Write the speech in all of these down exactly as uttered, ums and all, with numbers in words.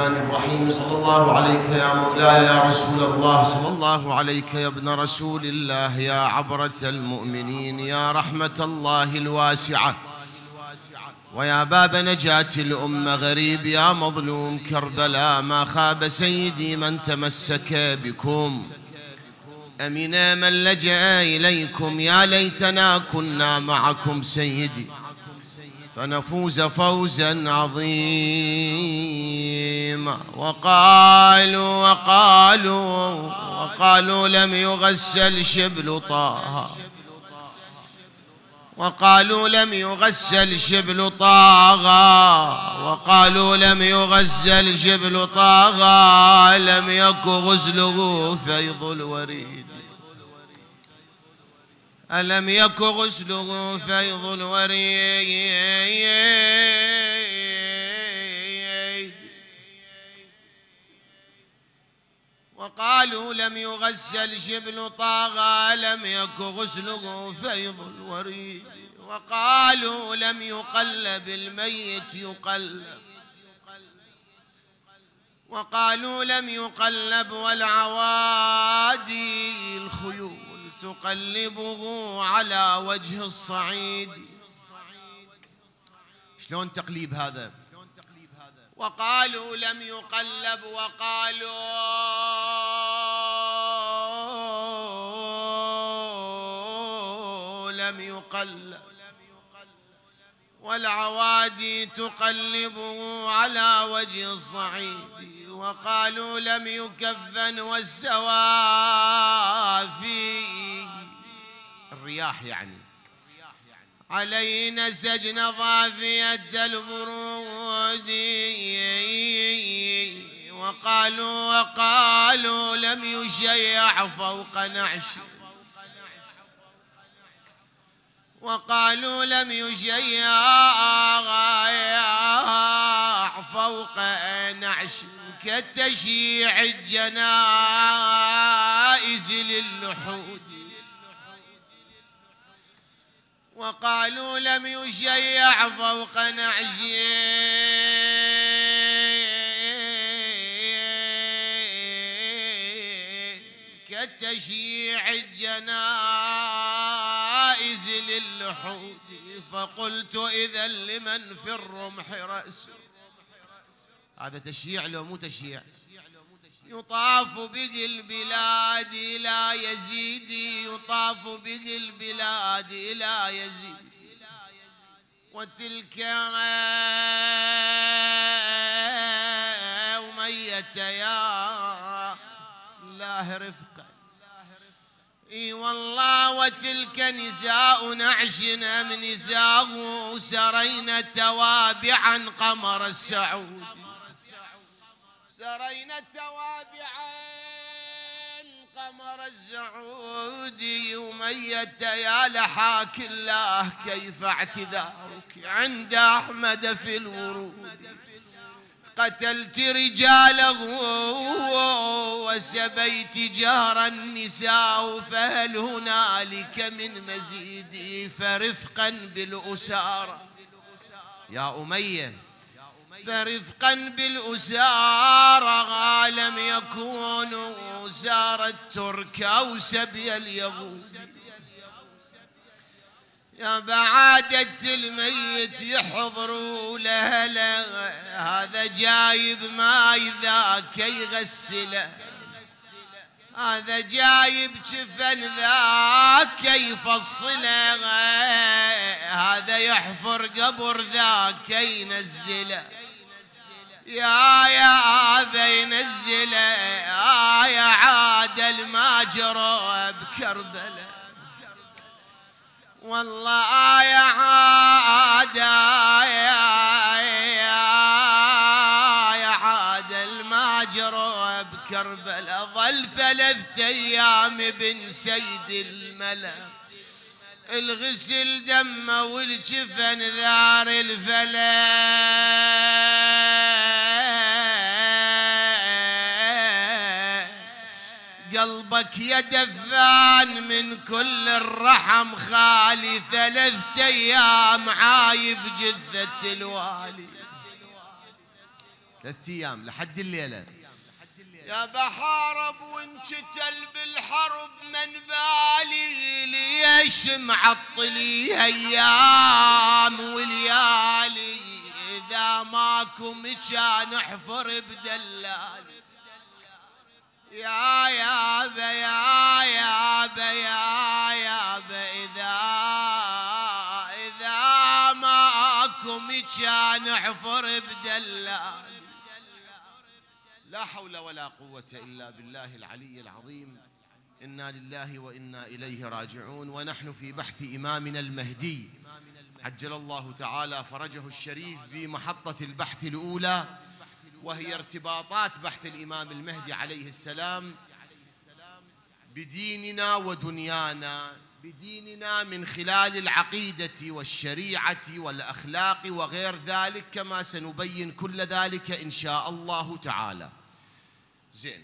الرحمن الرحيم. صلى الله عليك يا مولاي يا رسول الله، صلى الله عليك يا ابن رسول الله، يا عبرة المؤمنين، يا رحمة الله الواسعة، ويا باب نجاة الأمة. غريب يا مظلوم كربلاء، ما خاب سيدي من تمسك بكم، أمن من لجأ إليكم. يا ليتنا كنا معكم سيدي فنفوز فوزا عظيما. وقالوا وقالوا وقالوا لم يغسل شبل طه، وقالوا لم يغسل شبل طه، وقالوا لم يغسل شبل طه، لم يك غسله فيض الوريد، ألم يك غسله فيض الوريد. وقالوا لم يغسل شبل طاغى، لم يك غسله فيض الوريد. وقالوا لم يقلب الميت يقلب، وقالوا لم يقلب والعوادي الخيول تقلبه على وجه الصعيد. شلون تقليب هذا؟ وقالوا لم يقلب، وقالوا لم يقلب والعوادي تقلبه على وجه الصعيد. وقالوا لم يكفن والسوافي الرياح يعني علينا سجن ضافية البرود. وقالوا وقالوا لم يشيع فوق نعش، وقالوا لم يشيع فوق نعش كتشيع الجنائز للحود. وقالوا لم يشيع فوق نعش كتشيع الجنائز للحود. فقلت إذا لمن في الرمح رأس، هذا تشييع لو مو تشييع؟ يطاف به البلاد لا يزيد، يطاف به البلاد لا يزيد. وتلك أمية يا الله رفقا، اي والله. وتلك نساء نعشنا من نساء سرين توابعا قمر السعود، سرينا توابعا قمر السعود. أمية يا لحاك الله كيف اعتذارك عند أحمد في الورود. قتلت رجاله وسبيت جهر النساء، فهل هنالك من مزيد؟ فرفقا بالأسارة يا أمية، فرفقا بالأسارة، لم يكونوا سار الترك أو سبي اليهود. يا بعادة الميت يحضروا لهلا، هذا جايب ماي ذاك يغسله، هذا جايب جفن ذاك يفصله، هذا يحفر قبر ذاك ينزله. يا يا هذا ينزله، يا عادل ما جرى بكربلاء، والله يا عادة يا عادل ما جرى بكربلاء. ظل ثلاثة أيام بن سيد الملا، الغسل دمه والجفن ذار الفلا. قلبك يا دفان من كل الرحم خالي، ثلاثة أيام عايب جثة الوالي. ثلاثة أيام لحد الليلة. يا بحارب وانشتل بالحرب من بالي، ليش معطلي أيام وليالي، إذا ماكم كان احفر بدلالي. يا يابا يا يابا يا يابا، إذا إذا ماكم كان احفر بدلالي. لا حول ولا قوة إلا بالله العلي العظيم. إنا لله وإنا إليه راجعون. ونحن في بحث إمامنا المهدي عجل الله تعالى فرجه الشريف بمحطة البحث الأولى، وهي ارتباطات بحث الإمام المهدي عليه السلام بديننا ودنيانا. بديننا من خلال العقيدة والشريعة والأخلاق وغير ذلك، كما سنبين كل ذلك إن شاء الله تعالى. زين،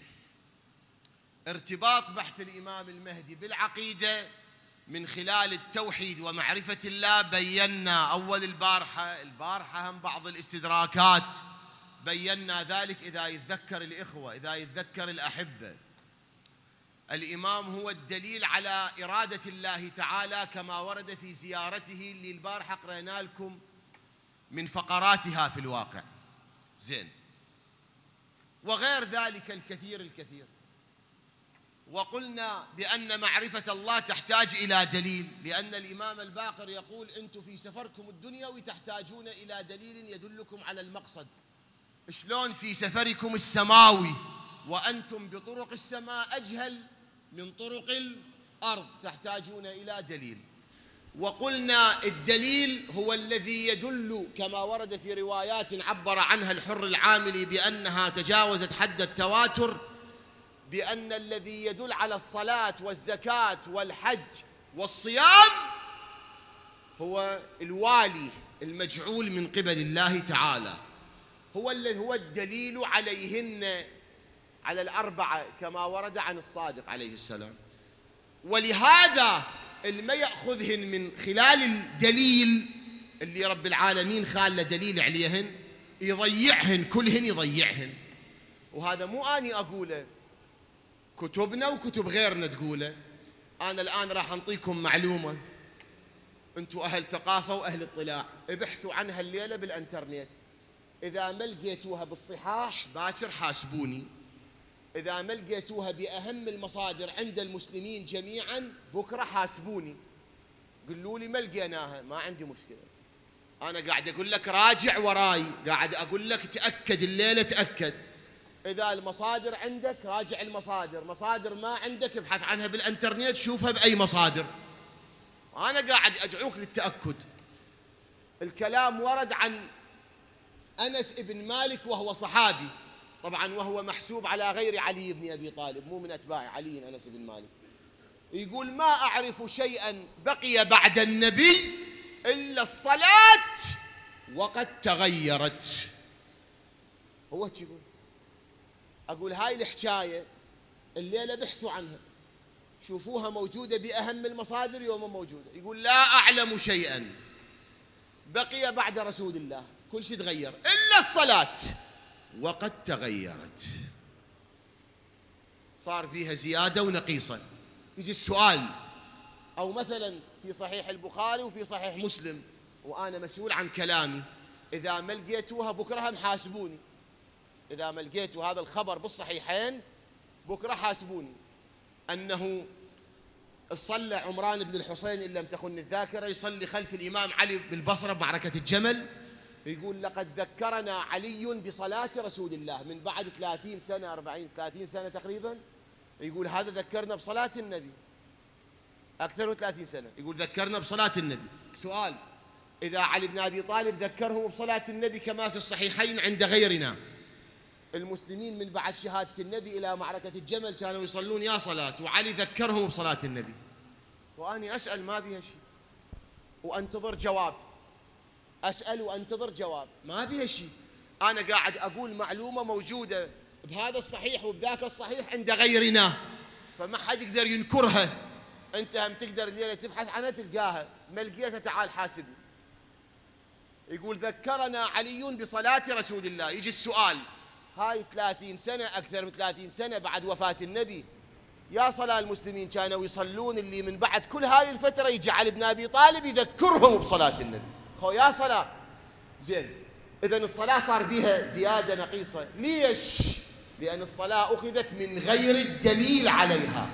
ارتباط بحث الإمام المهدي بالعقيدة من خلال التوحيد ومعرفة الله. بينا أول البارحة البارحة هم بعض الاستدراكات، بينا ذلك إذا يتذكر الإخوة، إذا يتذكر الأحبة. الإمام هو الدليل على إرادة الله تعالى كما ورد في زيارته اللي البارحة قرأنا لكم من فقراتها في الواقع. زين، وغير ذلك الكثير الكثير. وقلنا بأن معرفة الله تحتاج إلى دليل، لأن الإمام الباقر يقول: أنتم في سفركم الدنيوي تحتاجون إلى دليل يدلكم على المقصد. شلون في سفركم السماوي وأنتم بطرق السماء أجهل من طرق الأرض تحتاجون إلى دليل. وقلنا الدليل هو الذي يدل كما ورد في روايات عبر عنها الحر العاملي بأنها تجاوزت حد التواتر، بأن الذي يدل على الصلاة والزكاة والحج والصيام هو الوالي المجعول من قبل الله تعالى، هو الذي هو الدليل عليهن، على الأربعة كما ورد عن الصادق عليه السلام. ولهذا اللي ما يأخذهن من خلال الدليل اللي رب العالمين خاله دليل عليهن يضيعهن، كلهن يضيعهن. وهذا مو أني أقوله، كتبنا وكتب غيرنا تقوله. أنا الآن راح أنطيكم معلومة، أنتم أهل ثقافة وأهل اطلاع، ابحثوا عنها الليلة بالإنترنت. إذا ما لقيتوها بالصحاح باكر حاسبوني، إذا ما لقيتوها بأهم المصادر عند المسلمين جميعا بكرة حاسبوني، قلوا لي ما لقيناها، ما عندي مشكلة. أنا قاعد أقول لك راجع وراي، قاعد أقول لك تأكد الليلة، تأكد. إذا المصادر عندك راجع المصادر، مصادر ما عندك ابحث عنها بالإنترنت، شوفها بأي مصادر. أنا قاعد أدعوك للتأكد. الكلام ورد عن أنس بن مالك وهو صحابي طبعا، وهو محسوب على غير علي بن أبي طالب، مو من أتباع علي أنس بن مالك. يقول: ما أعرف شيئا بقي بعد النبي إلا الصلاة وقد تغيرت. هو يقول، أقول هاي الحكاية الليلة بحثوا عنها، شوفوها موجودة بأهم المصادر يوم موجودة. يقول: لا أعلم شيئا بقي بعد رسول الله، كل شيء تغير إلا الصلاة وقد تغيرت، صار فيها زيادة ونقيصة. يجي السؤال، أو مثلا في صحيح البخاري وفي صحيح مسلم، وأنا مسؤول عن كلامي، إذا ما لقيتوها بكرة هم حاسبوني. إذا ما لقيتوا هذا الخبر بالصحيحين بكرة حاسبوني، أنه صلى عمران بن الحصين إن لم تخن الذاكرة يصلي خلف الإمام علي بالبصرة بمعركة الجمل. يقول: لقد ذكرنا علي بصلاة رسول الله من بعد ثلاثين سنة أربعين ثلاثين سنة تقريبا. يقول هذا ذكرنا بصلاة النبي أكثر من ثلاثين سنة، يقول ذكرنا بصلاة النبي. سؤال: إذا علي بن أبي طالب ذكرهم بصلاة النبي كما في الصحيحين عند غيرنا، المسلمين من بعد شهادة النبي إلى معركة الجمل كانوا يصلون يا صلاة، وعلي ذكرهم بصلاة النبي. وأني أسأل ما بيها شيء وأنتظر جواب، أسأل وأنتظر جواب، ما بيها شيء. أنا قاعد أقول معلومة موجودة بهذا الصحيح وبذاك الصحيح عند غيرنا، فما حد يقدر ينكرها. أنت هم تقدر الليلة تبحث عنها تلقاها، ما لقيتها تعال حاسبني. يقول ذكرنا علي بصلاة رسول الله. يجي السؤال: هاي ثلاثين سنة، أكثر من ثلاثين سنة بعد وفاة النبي، يا صلاة المسلمين كانوا يصلون اللي من بعد كل هاي الفترة يجي علي بن أبي طالب يذكرهم بصلاة النبي. خو يا صلاة زين، إذن الصلاة صار بها زيادة نقيصة، ليش؟ لأن الصلاة أخذت من غير الدليل عليها.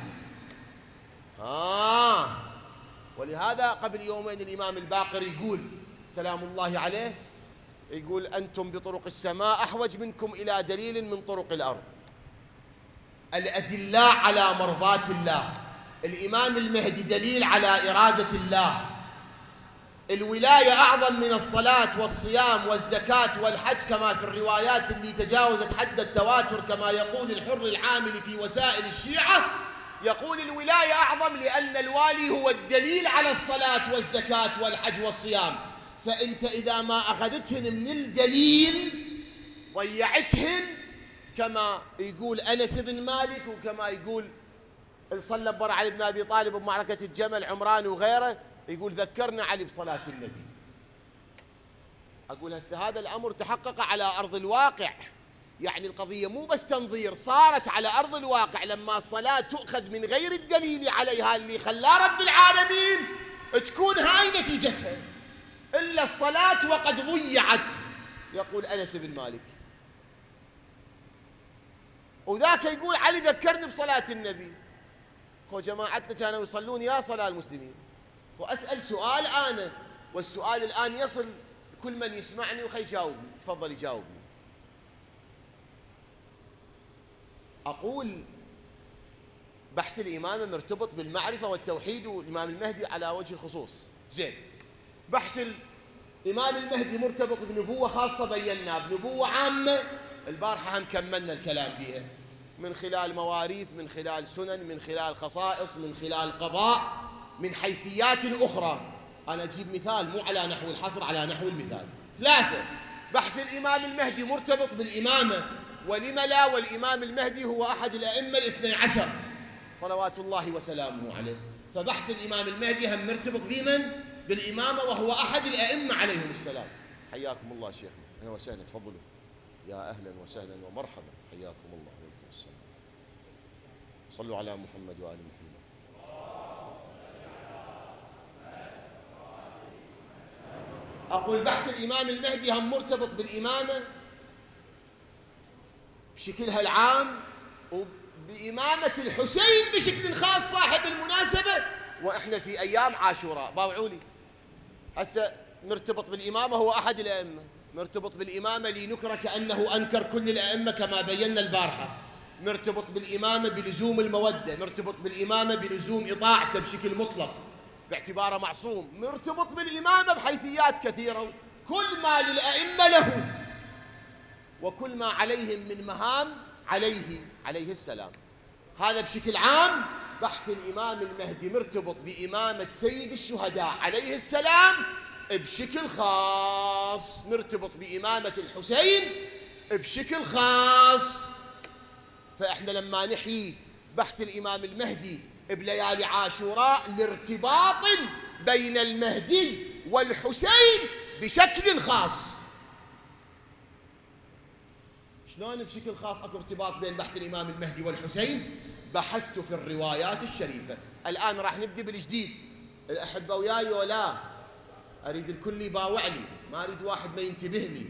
آه ولهذا قبل يومين الإمام الباقر يقول سلام الله عليه، يقول أنتم بطرق السماء أحوج منكم إلى دليل من طرق الأرض. الأدلاء على مرضاة الله، الإمام المهدي دليل على إرادة الله، الولاية أعظم من الصلاة والصيام والزكاة والحج كما في الروايات اللي تجاوزت حد التواتر، كما يقول الحر العامل في وسائل الشيعة، يقول الولاية أعظم لأن الوالي هو الدليل على الصلاة والزكاة والحج والصيام. فأنت إذا ما أخذتهن من الدليل ضيعتهن، كما يقول أنس بن مالك وكما يقول صلى برا علي بن أبي طالب بمعركة الجمل عمران وغيره، يقول ذكرنا علي بصلاة النبي. أقول هسه هذا الأمر تحقق على أرض الواقع، يعني القضية مو بس تنظير، صارت على أرض الواقع لما الصلاة تؤخذ من غير الدليل عليها اللي خلاه رب العالمين تكون هاي نتيجتها، إلا الصلاة وقد ضيعت، يقول أنس بن مالك. وذاك يقول علي ذكرني بصلاة النبي. خو جماعتنا كانوا يصلون يا صلاة المسلمين. وأسأل سؤال أنا، والسؤال الآن يصل كل من يسمعني وخي يجاوبني، تفضل يجاوبني. أقول بحث الإمامة مرتبط بالمعرفة والتوحيد والإمام المهدي على وجه الخصوص. زين، بحث الإمام المهدي مرتبط بنبوة خاصة بينا، بنبوة عامة البارحة هم كملنا الكلام بها، من خلال مواريث، من خلال سنن، من خلال خصائص، من خلال قضاء، من حيثيات أخرى. أنا أجيب مثال مو على نحو الحصر، على نحو المثال. ثلاثة، بحث الإمام المهدي مرتبط بالإمامة، ولم لا، والإمام المهدي هو أحد الأئمة الاثني عشر صلوات الله وسلامه عليه. فبحث الإمام المهدي هم مرتبط بمن؟ بالإمامة، وهو أحد الأئمة عليهم السلام. حياكم الله شيخنا، أهلا وسهلا، تفضلوا. يا أهلا وسهلا ومرحبا، حياكم الله وعليكم السلام. صلوا على محمد وآل محمد. أقول بحث الإمام المهدي هم مرتبط بالإمامة بشكلها العام، وبإمامة الحسين بشكل خاص صاحب المناسبة، وإحنا في أيام عاشوراء. باوعوا لي هسه مرتبط بالإمامة، هو أحد الأئمة، مرتبط بالإمامة لنكرة كأنه أنكر كل الأئمة كما بينا البارحة، مرتبط بالإمامة بلزوم المودة، مرتبط بالإمامة بلزوم إطاعته بشكل مطلق باعتباره معصوم، مرتبط بالإمامة بحيثيات كثيرة، كل ما للأئمة له وكل ما عليهم من مهام عليه عليه السلام. هذا بشكل عام. بحث الإمام المهدي مرتبط بإمامة سيد الشهداء عليه السلام، بشكل خاص مرتبط بإمامة الحسين بشكل خاص. فإحنا لما نحيي بحث الإمام المهدي بليالي عاشوراء لارتباط بين المهدي والحسين بشكل خاص. شلون بشكل خاص اكو ارتباط بين بحث الإمام المهدي والحسين؟ بحثت في الروايات الشريفة. الآن راح نبدأ بالجديد. الأحبة وياي ولا؟ أريد الكل يباوع لي، ما أريد واحد ما ينتبه لي.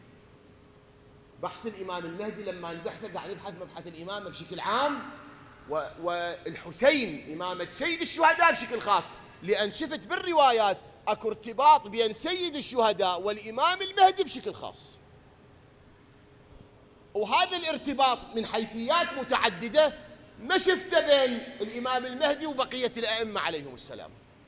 بحث الإمام المهدي لما نبحثه قاعد نبحث مبحث الإمامة بشكل عام، والحسين إمامة سيد الشهداء بشكل خاص، لأن شفت بالروايات أكو ارتباط بين سيد الشهداء والإمام المهدي بشكل خاص. وهذا الارتباط من حيثيات متعددة ما شفته بين الإمام المهدي وبقية الأئمة عليهم السلام،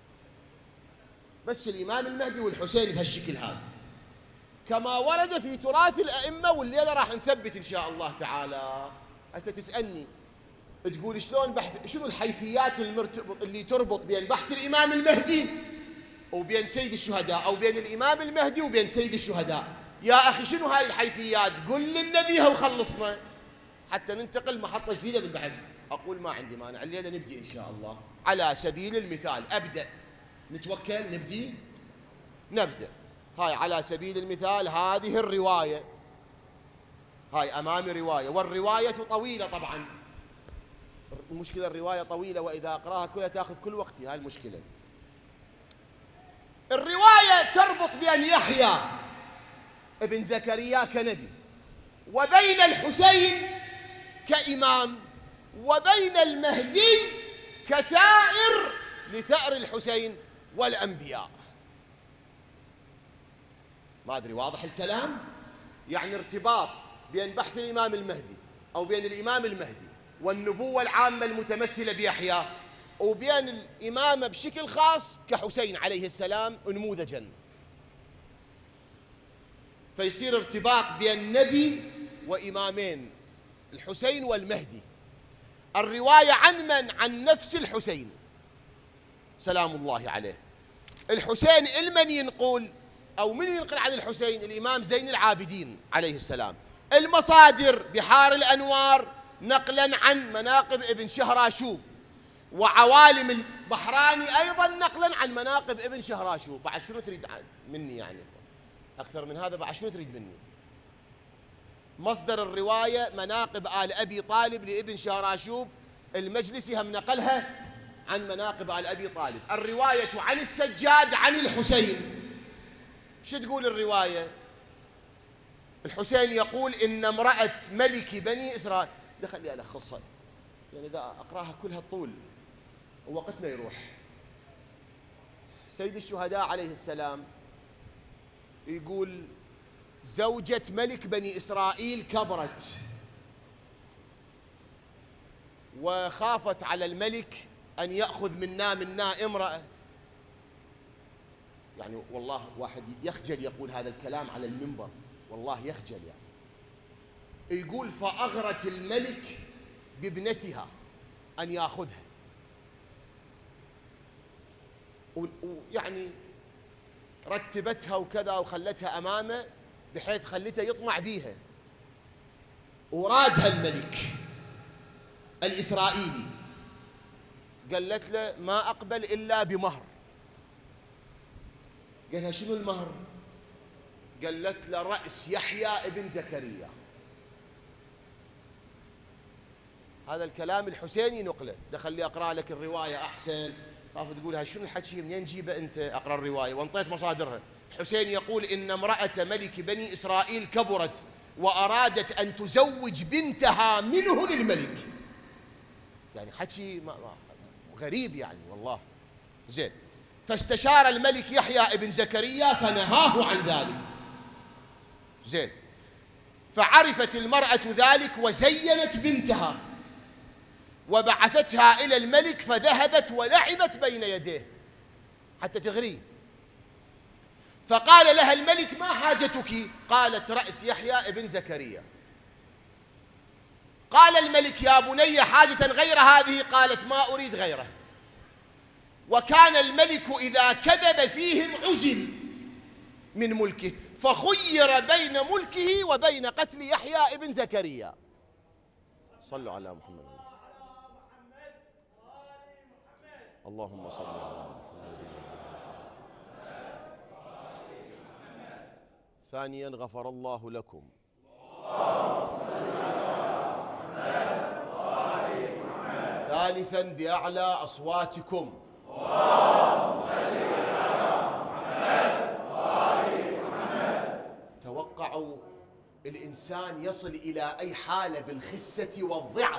بس الإمام المهدي والحسين بهالشكل هذا كما ورد في تراث الأئمة، والليلة راح نثبت إن شاء الله تعالى. هسه تسألني تقول شلون بحث، شنو الحيثيات المرتبط اللي تربط بين بحث الإمام المهدي وبين سيد الشهداء، أو بين الإمام المهدي وبين سيد الشهداء؟ يا أخي شنو هاي الحيثيات؟ قل لنا بيها وخلصنا حتى ننتقل محطة جديدة بالبحث. أقول ما عندي مانع، الليلة نبدي إن شاء الله. على سبيل المثال أبدأ، نتوكل نبدي نبدأ. هاي على سبيل المثال هذه الرواية، هاي أمامي رواية، والرواية طويلة طبعا. المشكلة الرواية طويلة، وإذا أقراها كلها تأخذ كل وقتي، هاي المشكلة. الرواية تربط بين يحيى ابن زكريا كنبي، وبين الحسين كإمام، وبين المهدي كثائر لثأر الحسين والأنبياء. ما أدري واضح الكلام؟ يعني ارتباط بين بحث الإمام المهدي أو بين الإمام المهدي والنبوة العامة المتمثلة بيحيى، وبين الإمامة بشكل خاص كحسين عليه السلام نموذجا. فيصير ارتباط بين نبي وإمامين، الحسين والمهدي. الرواية عن من؟ عن نفس الحسين سلام الله عليه. الحسين المن ينقل أو من ينقل عن الحسين؟ الإمام زين العابدين عليه السلام. المصادر بحار الأنوار نقلا عن مناقب ابن شهراشوب، وعوالم البحراني أيضا نقلا عن مناقب ابن شهراشوب. بعد شنو تريد مني يعني؟ أكثر من هذا بعد شنو تريد مني؟ مصدر الرواية مناقب آل أبي طالب لابن شهراشوب، المجلسي هم نقلها عن مناقب آل أبي طالب. الرواية عن السجاد عن الحسين، شو تقول الرواية؟ الحسين يقول إن امرأة ملك بني إسرائيل، دخل ألخصها يعني إذا أقراها كلها طول ووقتنا يروح. سيد الشهداء عليه السلام يقول زوجة ملك بني إسرائيل كبرت وخافت على الملك أن يأخذ منا منا امرأة. يعني والله واحد يخجل يقول هذا الكلام على المنبر، والله يخجل يعني. يقول فأغرت الملك بابنتها أن يأخذها، ويعني رتبتها وكذا وخلتها أمامه بحيث خلته يطمع بيها. ورادها الملك الإسرائيلي، قالت له ما أقبل إلا بمهر. قال لها شنو المهر؟ قالت له رأس يحيى ابن زكريا. هذا الكلام الحسيني نقله. دخل لي أقرأ لك الرواية أحسن، خاف تقولها شنو الحكي منين نجيبه أنت؟ أقرأ الرواية وانطيت مصادرها. الحسين يقول إن امرأة ملك بني إسرائيل كبرت وأرادت أن تزوج بنتها منه للملك. يعني حكي غريب يعني والله. زين، فاستشار الملك يحيى ابن زكريا فنهاه عن ذلك. زين، فعرفت المرأة ذلك وزينت بنتها وبعثتها إلى الملك، فذهبت ولعبت بين يديه حتى تغريه. فقال لها الملك ما حاجتك؟ قالت رأس يحيى ابن زكريا. قال الملك يا بني حاجة غير هذه؟ قالت ما أريد غيره. وكان الملك إذا كذب فيهم عزل من ملكه، فخير بين ملكه وبين قتل يحيى ابن زكريا. صلوا على محمد. اللهم صل على محمد. ثانيا غفر الله لكم. ثالثا بأعلى أصواتكم. توقعوا الإنسان يصل إلى أي حالة بالخسة والضعة.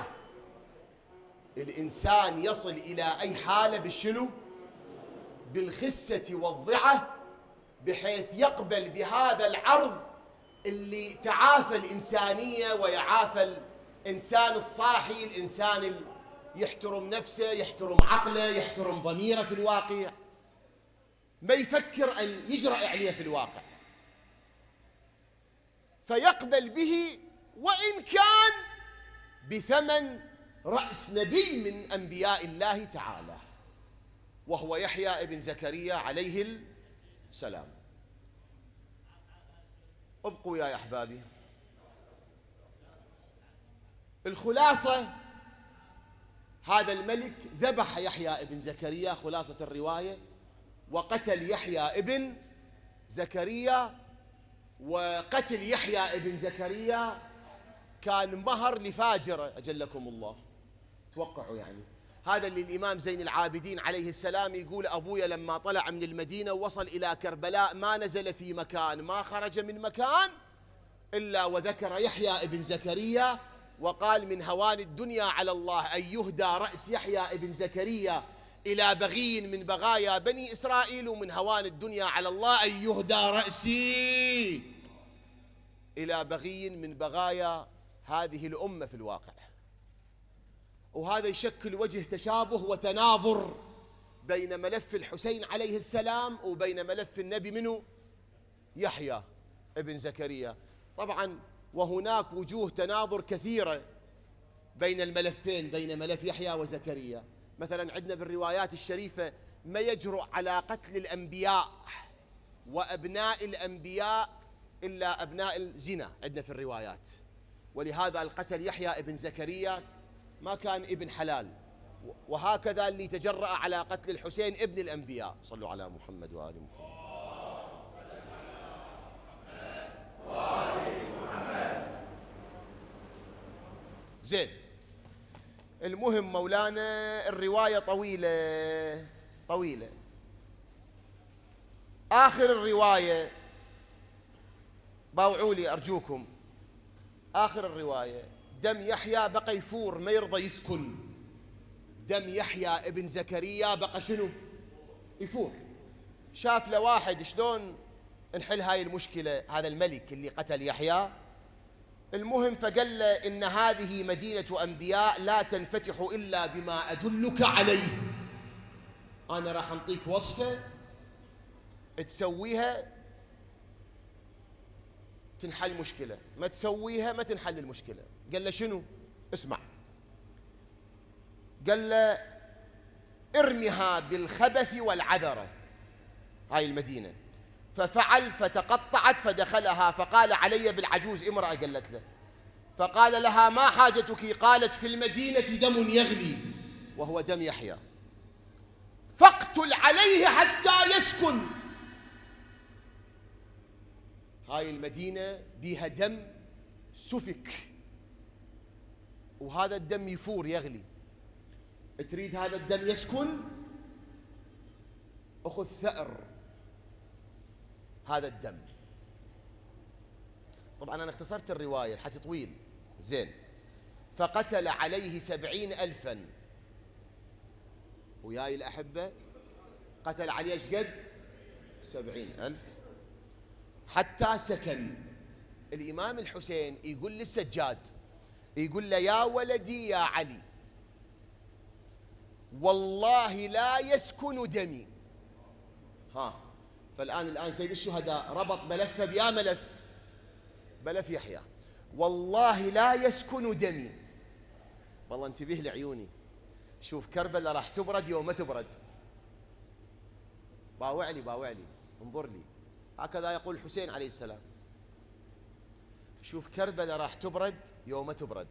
الإنسان يصل إلى أي حالة بالشنو؟ بالخسة والضعة، بحيث يقبل بهذا العرض اللي تعافى الإنسانية ويعافى الإنسان الصاحي، الإنسان اللي يحترم نفسه، يحترم عقله، يحترم ضميره في الواقع، ما يفكر أن يجرأ عليه في الواقع، فيقبل به وإن كان بثمن رأس نبي من أنبياء الله تعالى، وهو يحيى ابن زكريا عليه السلام. ابقوا يا أحبابي. الخلاصة، هذا الملك ذبح يحيى ابن زكريا، خلاصة الرواية، وقتل يحيى ابن زكريا. وقتل يحيى ابن زكريا كان مهر لفاجرة أجلكم الله. توقعوا يعني هذا اللي الإمام زين العابدين عليه السلام يقول أبويا لما طلع من المدينة ووصل إلى كربلاء ما نزل في مكان، ما خرج من مكان إلا وذكر يحيى ابن زكريا، وقال من هوان الدنيا على الله أن يهدى رأس يحيى ابن زكريا إلى بغي من بغايا بني إسرائيل، ومن هوان الدنيا على الله أن يهدى رأسي إلى بغي من بغايا هذه الأمة في الواقع. وهذا يشكل وجه تشابه وتناظر بين ملف الحسين عليه السلام وبين ملف النبي منه يحيى ابن زكريا. طبعا وهناك وجوه تناظر كثيرة بين الملفين، بين ملف يحيى وزكريا. مثلا عندنا بالروايات الشريفة ما يجرؤ على قتل الأنبياء وأبناء الأنبياء إلا أبناء الزنا عندنا في الروايات، ولهذا القتل يحيى ابن زكريا ما كان ابن حلال. وهكذا اللي تجرأ على قتل الحسين ابن الأنبياء. صلوا على محمد وآل محمد. زين، المهم مولانا الرواية طويلة طويلة. آخر الرواية باوعوا لي أرجوكم، آخر الرواية دم يحيى بقى يفور ما يرضى يسكن. دم يحيى ابن زكريا بقى شنو؟ يفور. شاف له واحد شلون نحل هاي المشكلة، هذا الملك اللي قتل يحيى. المهم فقال له إن هذه مدينة أنبياء لا تنفتح إلا بما أدلك عليه. أنا راح أنطيك وصفة تسويها تنحل مشكلة، ما تسويها ما تنحل المشكلة. قال له شنو؟ اسمع. قال له ارمها بالخبث والعذرة هاي المدينة. ففعل فتقطعت فدخلها، فقال علي بالعجوز امرأة قالت له، فقال لها ما حاجتك؟ قالت في المدينة دم يغلي وهو دم يحيى، فاقتل عليه حتى يسكن. هاي المدينة بيها دم سفك، وهذا الدم يفور يغلي. تريد هذا الدم يسكن؟ أخذ ثأر هذا الدم. طبعا أنا اختصرت الرواية، الحكي طويل. زين، فقتل عليه سبعين ألفا. وياي الأحبة قتل عليه ايش قد؟ سبعين ألف. حتى سكن. الإمام الحسين يقول للسجاد، يقول له يا ولدي يا علي والله لا يسكن دمي. ها، فالآن الآن سيد الشهداء ربط ملفه بيا ملف ملف يحيى. والله لا يسكن دمي. والله انتبه لعيوني، شوف كربلاء راح تبرد يوم ما تبرد. باوع لي باوع لي انظر لي، هكذا يقول الحسين عليه السلام. شوف كربلاء راح تبرد يوم ما تبرد.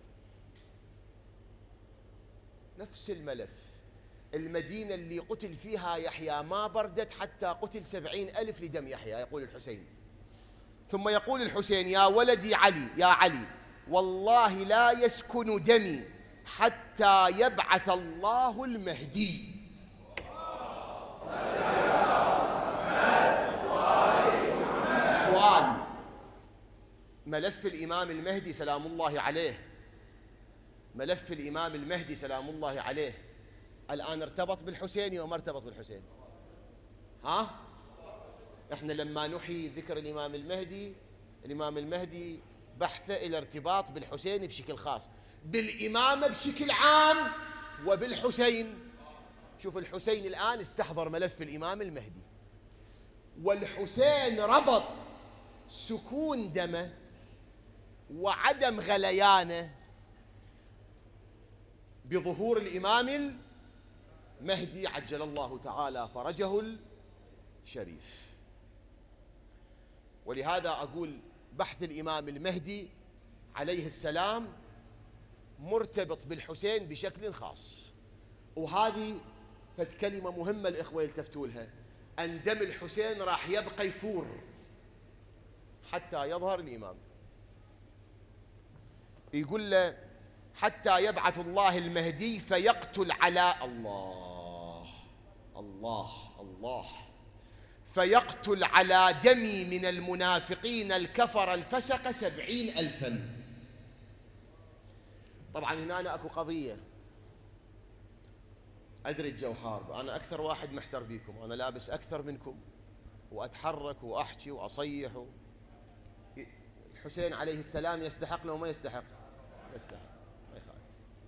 نفس الملف. المدينة اللي قتل فيها يحيى ما بردت حتى قتل سبعين ألف لدم يحيى، يقول الحسين. ثم يقول الحسين يا ولدي علي يا علي والله لا يسكن دمي حتى يبعث الله المهدي. سؤال، ملف الإمام المهدي سلام الله عليه، ملف الإمام المهدي سلام الله عليه الآن ارتبط بالحسين وما ارتبط بالحسين؟ ها؟ احنا لما نحيي ذكر الإمام المهدي، الإمام المهدي بحثه إلى ارتباط بالحسين بشكل خاص، بالإمامة بشكل عام وبالحسين. شوف الحسين الآن استحضر ملف الإمام المهدي، والحسين ربط سكون دمه وعدم غليانه بظهور الإمام المهدي عجل الله تعالى فرجه الشريف. ولهذا أقول بحث الإمام المهدي عليه السلام مرتبط بالحسين بشكل خاص. وهذه فد كلمة مهمة الإخوة يلتفتوا لها، أن دم الحسين راح يبقى يفور حتى يظهر الإمام. يقول له حتى يبعث الله المهدي فيقتل على الله الله الله فيقتل على دمي من المنافقين الكفر الفسق سبعين ألفا. طبعا هنا أكو قضية، أدري الجو حار، أنا أكثر واحد محتر بيكم، أنا لابس أكثر منكم وأتحرك وأحكي وأصيح. الحسين عليه السلام يستحق لو ما يستحق؟ يستحق، ما يخالف.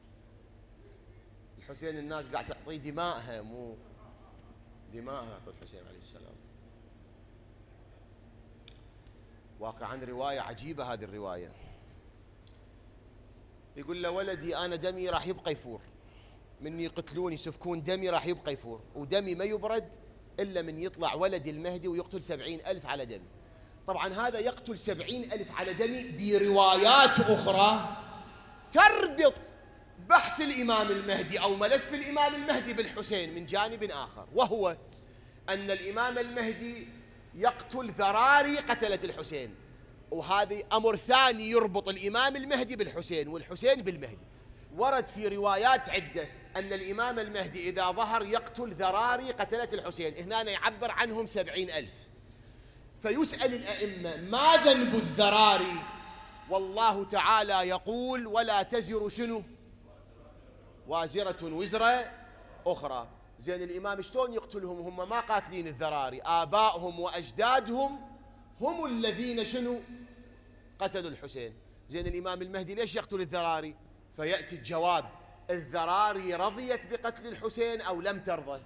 الحسين الناس قاعد تعطيه دماءها، مو دماءها أعطوا الحسين عليه السلام. واقعا رواية عجيبة هذه الرواية. يقول له ولدي أنا دمي راح يبقى يفور، من يقتلون يسفكون دمي راح يبقى يفور، ودمي ما يبرد إلا من يطلع ولدي المهدي ويقتل سبعين ألف على دمي. طبعا هذا يقتل سبعين ألف على دمي بروايات أخرى تربط بحث الإمام المهدي أو ملف الإمام المهدي بالحسين من جانب آخر، وهو أن الإمام المهدي يقتل ذراري قتلة الحسين، وهذا أمر ثاني يربط الإمام المهدي بالحسين والحسين بالمهدي. ورد في روايات عدة أن الإمام المهدي إذا ظهر يقتل ذراري قتلة الحسين، هنا يعبر عنهم سبعين ألف. فيسأل الأئمة ما ذنب الذراري؟ والله تعالى يقول ولا تزر شنو وازرة وزر أخرى. زين الإمام شلون يقتلهم؟ هم ما قاتلين الذراري، آبائهم وأجدادهم هم الذين شنو قتلوا الحسين. زين الإمام المهدي ليش يقتل الذراري؟ فيأتي الجواب: الذراري رضيت بقتل الحسين أو لم ترضى؟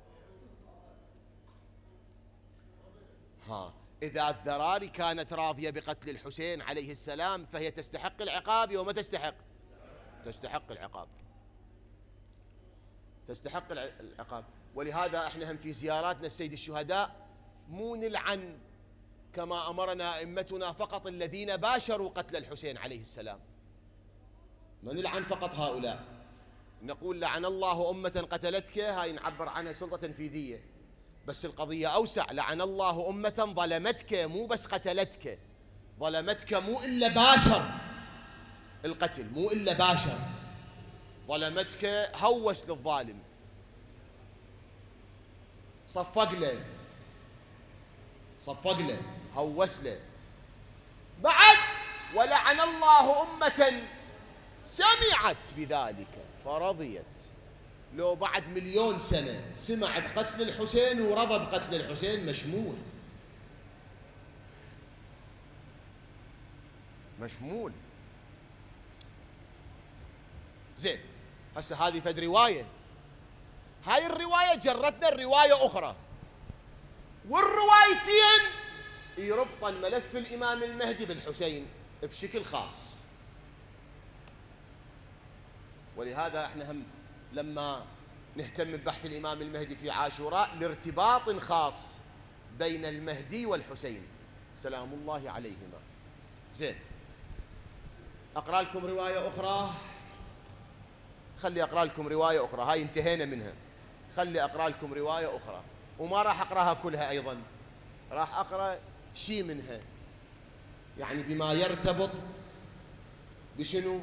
ها، إذا الذراري كانت راضية بقتل الحسين عليه السلام فهي تستحق العقاب وما تستحق؟ تستحق العقاب، تستحق العقاب. ولهذا احنا هم في زياراتنا السيد الشهداء مو نلعن كما أمرنا أئمتنا فقط الذين باشروا قتل الحسين عليه السلام، ما نلعن فقط هؤلاء، نقول لعن الله أمة قتلتك، هاي نعبر عنها سلطة تنفيذية، بس القضية أوسع، لعن الله أمة ظلمتك، مو بس قتلتك، ظلمتك مو إلا باشر القتل، مو إلا باشر، ظلمتك هوس للظالم، صفق له صفق له هوس له. بعد ولعن الله أمة سمعت بذلك فرضيت. لو بعد مليون سنة سمع بقتل الحسين ورضى بقتل الحسين مشمول، مشمول. زين، هسه هذه فد رواية، هاي الرواية جرتنا الرواية أخرى، والروايتين يربطن ملف الإمام المهدي بالحسين بشكل خاص. ولهذا احنا هم لما نهتم ببحث الإمام المهدي في عاشوراء لارتباط خاص بين المهدي والحسين سلام الله عليهما. زين، أقرأ لكم رواية أخرى، خلي أقرأ لكم رواية أخرى، هاي انتهينا منها، خلي أقرأ لكم رواية أخرى، وما راح أقرأها كلها أيضا، راح أقرأ شيء منها يعني بما يرتبط بشنو؟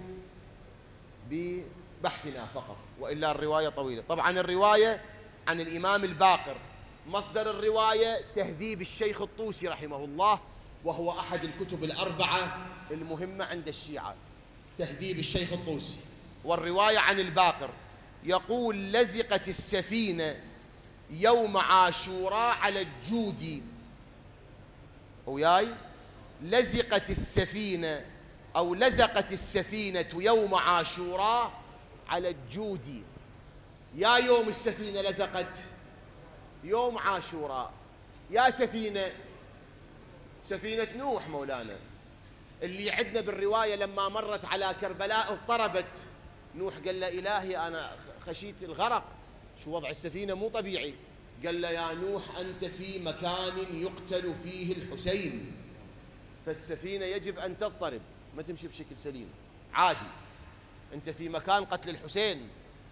ببحثنا فقط، وإلا الرواية طويلة. طبعا الرواية عن الإمام الباقر، مصدر الرواية تهذيب الشيخ الطوسي رحمه الله، وهو أحد الكتب الأربعة المهمة عند الشيعة، تهذيب الشيخ الطوسي. والرواية عن الباقر يقول: لزقت السفينة يوم عاشوراء على الجودي، وياي لزقت السفينة أو لزقت السفينة يوم عاشوراء على الجودي. يا يوم السفينة لزقت يوم عاشوراء، يا سفينة سفينة نوح مولانا اللي عندنا بالرواية لما مرت على كربلاء اضطربت، نوح قال له إلهي أنا خشيت الغرق، شو وضع السفينة مو طبيعي، قال له يا نوح أنت في مكان يقتل فيه الحسين، فالسفينة يجب أن تضطرب، ما تمشي بشكل سليم عادي، أنت في مكان قتل الحسين.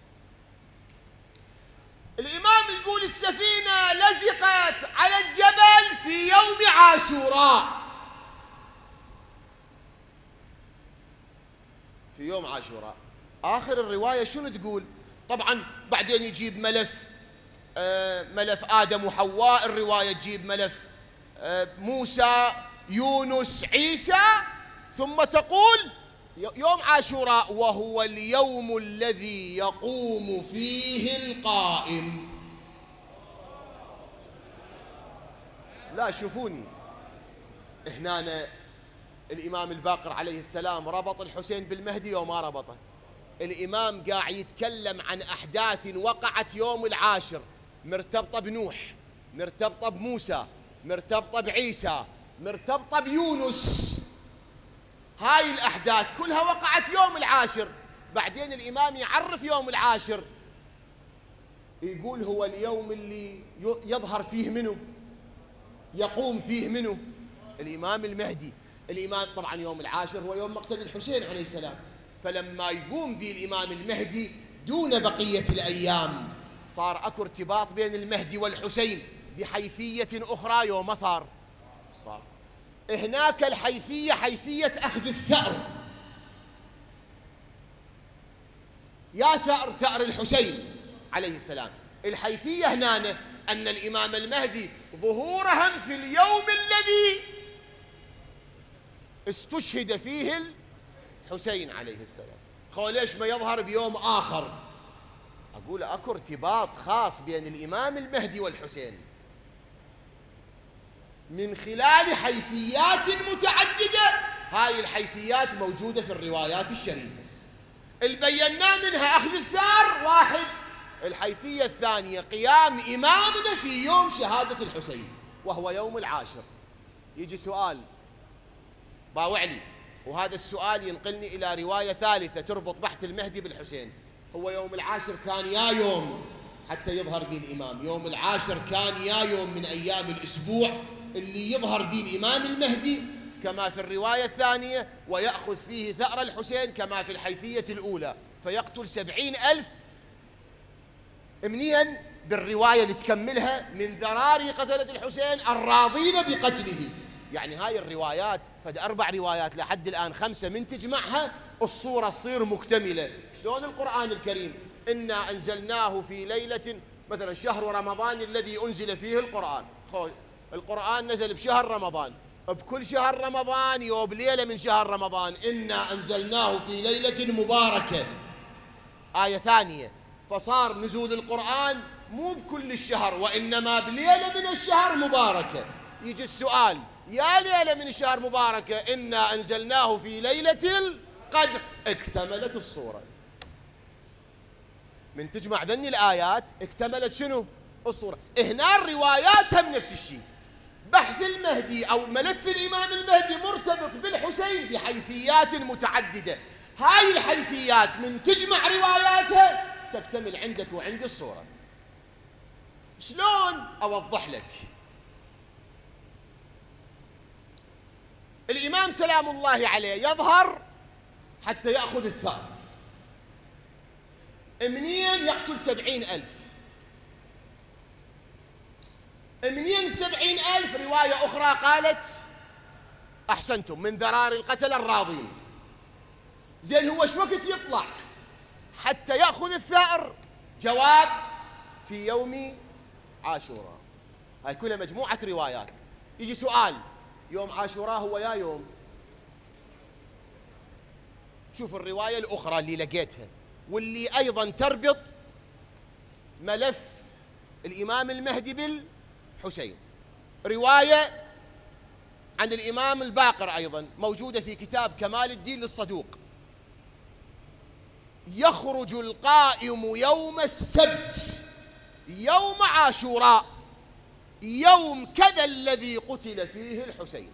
الإمام يقول السفينة لزقت على الجبل في يوم عاشوراء، عاشوراء. آخر الرواية شنو تقول؟ طبعا بعدين يجيب ملف آه ملف آدم وحواء، الرواية تجيب ملف آه موسى يونس عيسى، ثم تقول يوم عاشوراء وهو اليوم الذي يقوم فيه القائم. لا شوفوني هنا الإمام الباقر عليه السلام ربط الحسين بالمهدي وما ربطه. الإمام قاعد يتكلم عن أحداث وقعت يوم العاشر، مرتبطة بنوح، مرتبطة بموسى، مرتبطة بعيسى، مرتبطة بيونس. هاي الأحداث كلها وقعت يوم العاشر. بعدين الإمام يعرف يوم العاشر، يقول هو اليوم اللي يظهر فيه منه، يقوم فيه منه الإمام المهدي. الإمام طبعا يوم العاشر هو يوم مقتل الحسين عليه السلام، فلما يقوم به الإمام المهدي دون بقية الأيام صار أكو ارتباط بين المهدي والحسين بحيثية أخرى. يوم ما صار صار هناك الحيثية حيثية أخذ الثأر، يا ثأر ثأر الحسين عليه السلام. الحيثية هنا أن الإمام المهدي ظهورهم في اليوم الذي استشهد فيه الحسين عليه السلام. خو ليش ما يظهر بيوم آخر؟ أقول أكو ارتباط خاص بين الإمام المهدي والحسين من خلال حيثيات متعددة. هاي الحيثيات موجودة في الروايات الشريفة، البينا منها أخذ الثار واحد. الحيثية الثانية قيام إمامنا في يوم شهادة الحسين وهو يوم العاشر. يجي سؤال باوعلي، وهذا السؤال ينقلني إلى رواية ثالثة تربط بحث المهدي بالحسين. هو يوم العاشر كان يا يوم حتى يظهر به الإمام، يوم العاشر كان يا يوم من أيام الأسبوع اللي يظهر به الإمام المهدي كما في الرواية الثانية، ويأخذ فيه ثأر الحسين كما في الحيثية الأولى، فيقتل سبعين ألف منين بالرواية اللي تكملها من ذراري قتلة الحسين الراضين بقتله. يعني هاي الروايات فد أربع روايات لحد الآن خمسة، من تجمعها الصورة تصير مكتملة. شلون القرآن الكريم إنا أنزلناه في ليلة مثلا شهر رمضان الذي أنزل فيه القرآن. القرآن نزل بشهر رمضان، بكل شهر رمضان يوم ليلة من شهر رمضان إنا أنزلناه في ليلة مباركة. آية ثانية، فصار نزول القرآن مو بكل الشهر وإنما بليلة من الشهر مباركة. يجي السؤال يا ليلة من الشهر مباركة إنا أنزلناه في ليلة القدر، اكتملت الصورة. من تجمع ذني الآيات اكتملت شنو؟ الصورة. هنا الروايات هم نفس الشيء. بحث المهدي أو ملف الإمام المهدي مرتبط بالحسين بحيثيات متعددة. هاي الحيثيات من تجمع رواياتها تكتمل عندك وعند الصورة. شلون أوضح لك؟ الإمام سلام الله عليه يظهر حتى يأخذ الثار، منين يقتل سبعين ألف، منين سبعين ألف؟ رواية أخرى قالت أحسنتم من ذرار القتل الراضين. زين هو شو وقت يطلع حتى يأخذ الثأر؟ جواب في يوم عاشوراء. هاي كلها مجموعة روايات. يجي سؤال يوم عاشوراء هو يا يوم؟ شوف الرواية الأخرى اللي لقيتها واللي أيضا تربط ملف الإمام المهدي بالحسين. رواية عن الإمام الباقر أيضا موجودة في كتاب كمال الدين للصدوق. يخرج القائم يوم السبت يوم عاشوراء يوم كذا الذي قتل فيه الحسين.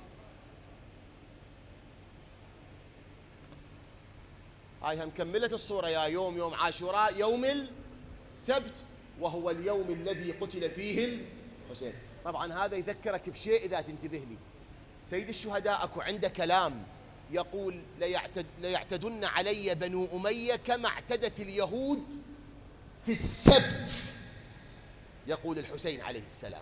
هاي هم كملت الصورة. يا يوم يوم عاشوراء يوم السبت وهو اليوم الذي قتل فيه الحسين. طبعا هذا يذكرك بشيء إذا تنتبه لي. سيد الشهداء أكو عنده كلام يقول ليعتد ليعتدن علي بنو أمية كما اعتدت اليهود في السبت، يقول الحسين عليه السلام.